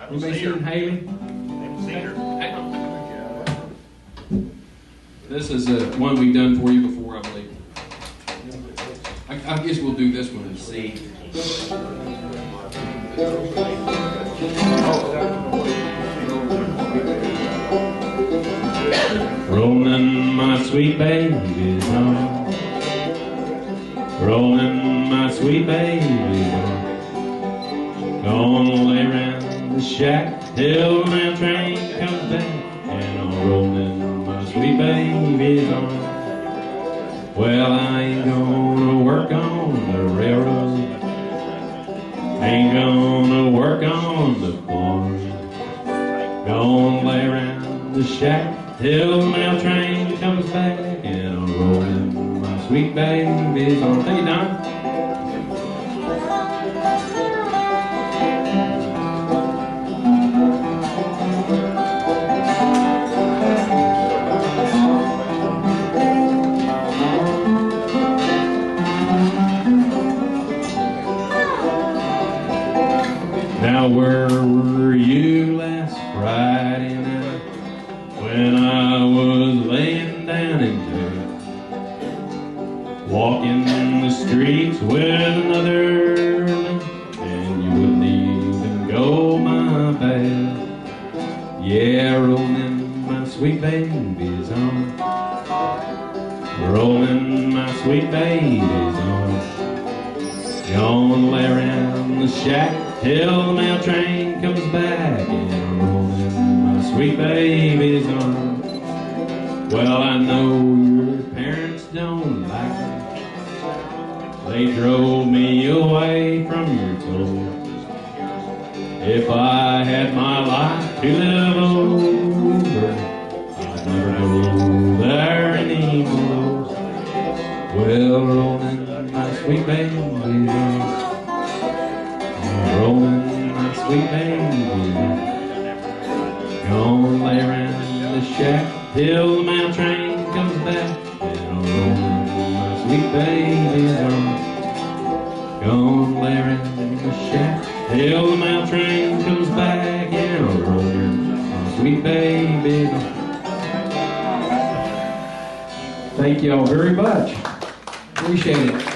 Anybody seen Haley? Hang on. This is one we've done for you before, I believe. I guess we'll do this one and see. Rolling my sweet babies on, rolling my sweet babies on. Gonna lay round the shack till my train comes back, and I'm rolling my sweet babies on. Well, I ain't gonna work on the railroad, ain't gonna work on the farm. Gonna lay round the shack till the mail train comes back, and I'm rolling my sweet babies on. Thank you, Don. Now where were you last Friday night when I was laying down in bed, walking the streets with another man, and you wouldn't even go my path? Yeah, rolling my sweet babies on, rolling my sweet babies on. Gonna lay around the shack till the mail train comes back, and I'm rolling my sweet babies on. Well, I know your parents don't like me, they drove me away from your door. If I had my life to live over, I'd never go there anymore. Well, rolling my sweet babies on, rolling my sweet babies on. Gonna lay around the shack till the mail train comes back, and I'm rolling my sweet babies on. Gonna lay around the shack till the mail train comes back, and I'm rolling my sweet babies on. Thank you all very much. Appreciate it.